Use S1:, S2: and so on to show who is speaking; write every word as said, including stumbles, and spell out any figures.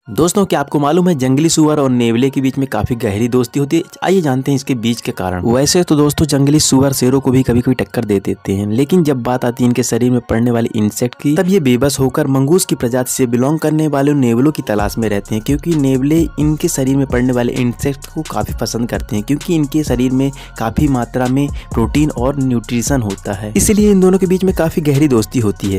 S1: दोस्तों, क्या आपको मालूम है जंगली सुअर और नेवले के बीच में काफी गहरी दोस्ती होती है। आइए जानते हैं इसके बीच के कारण। वैसे तो दोस्तों जंगली सुअर शेरों को भी कभी कभी टक्कर दे देते हैं, लेकिन जब बात आती है इनके शरीर में पड़ने वाले इंसेक्ट की, तब ये बेबस होकर मंगूस की प्रजाति से बिलोंग करने वाले नेवलों की तलाश में रहते हैं, क्योंकि नेवले इनके शरीर में पड़ने वाले इंसेक्ट को काफी पसंद करते हैं, क्योंकि इनके शरीर में काफी मात्रा में प्रोटीन और न्यूट्रिशन होता है। इसलिए इन दोनों के बीच में काफी गहरी दोस्ती होती है।